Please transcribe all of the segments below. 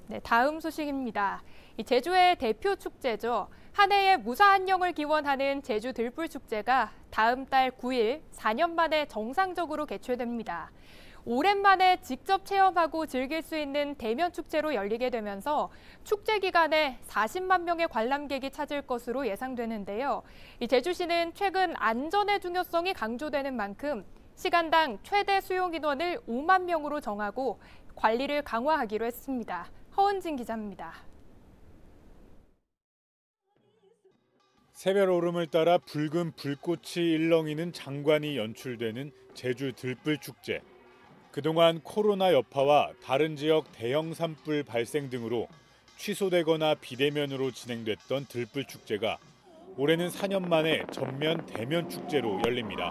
네, 다음 소식입니다. 제주의 대표 축제죠. 한 해의 무사한 영을 기원하는 제주 들불축제가 다음 달 9일 4년 만에 정상적으로 개최됩니다. 오랜만에 직접 체험하고 즐길 수 있는 대면 축제로 열리게 되면서 축제 기간에 40만 명의 관람객이 찾을 것으로 예상되는데요. 제주시는 최근 안전의 중요성이 강조되는 만큼 시간당 최대 수용 인원을 5만 명으로 정하고 관리를 강화하기로 했습니다. 허은진 기자입니다. 새별 오름을 따라 붉은 불꽃이 일렁이는 장관이 연출되는 제주 들불축제. 그동안 코로나 여파와 다른 지역 대형 산불 발생 등으로 취소되거나 비대면으로 진행됐던 들불축제가 올해는 4년 만에 전면 대면 축제로 열립니다.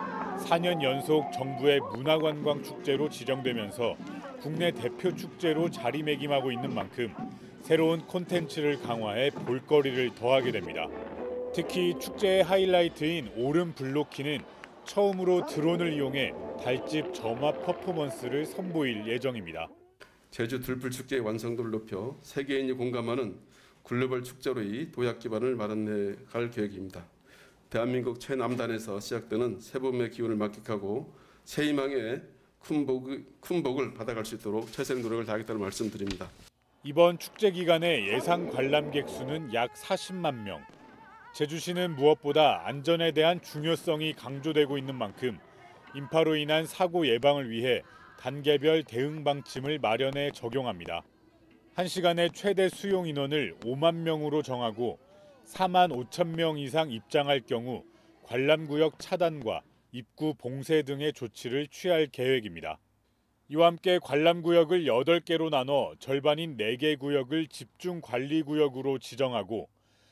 4년 연속 정부의 문화관광축제로 지정되면서 국내 대표 축제로 자리매김하고 있는 만큼 새로운 콘텐츠를 강화해 볼거리를 더하게 됩니다. 특히 축제의 하이라이트인 오름 블로키는 처음으로 드론을 이용해 달집 점화 퍼포먼스를 선보일 예정입니다. 제주 들불축제의 완성도를 높여 세계인이 공감하는 글로벌 축제로의 도약 기반을 마련해 갈 계획입니다. 대한민국 최남단에서 시작되는 새봄의 기운을 만끽하고 새 희망의 큰 복을 받아갈 수 있도록 최선의 노력을 다하겠다는 말씀드립니다. 이번 축제 기간에 예상 관람객 수는 약 40만 명. 제주시는 무엇보다 안전에 대한 중요성이 강조되고 있는 만큼 인파로 인한 사고 예방을 위해 단계별 대응 방침을 마련해 적용합니다. 1시간에 최대 수용 인원을 5만 명으로 정하고 4만 5천 명 이상 입장할 경우 관람구역 차단과 입구 봉쇄 등의 조치를 취할 계획입니다. 이와 함께 관람구역을 8개로 나눠 절반인 4개 구역을 집중관리구역으로 지정하고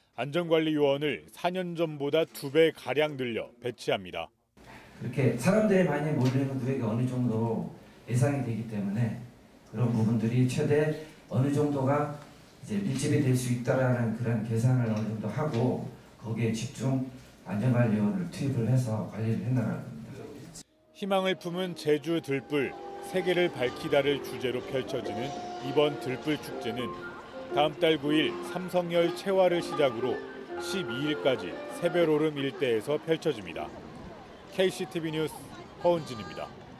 안전관리요원을 4년 전보다 2배 가량 늘려 배치합니다. 그렇게 사람들이 많이 몰리는 구역이 어느 정도 예상이 되기 때문에 그런 부분들이 최대 어느 정도가 이제 밀집이 될 수 있다라는 그런 계산을 어느 정도 하고 거기에 집중 안전관리원을 투입을 해서 관리를 해나가는 겁니다. 희망을 품은 제주 들불 세계를 밝히다를 주제로 펼쳐지는 이번 들불 축제는 다음 달 9일 삼성열 채화를 시작으로 12일까지 새별 오름 일대에서 펼쳐집니다. KCTV 뉴스 허은진입니다.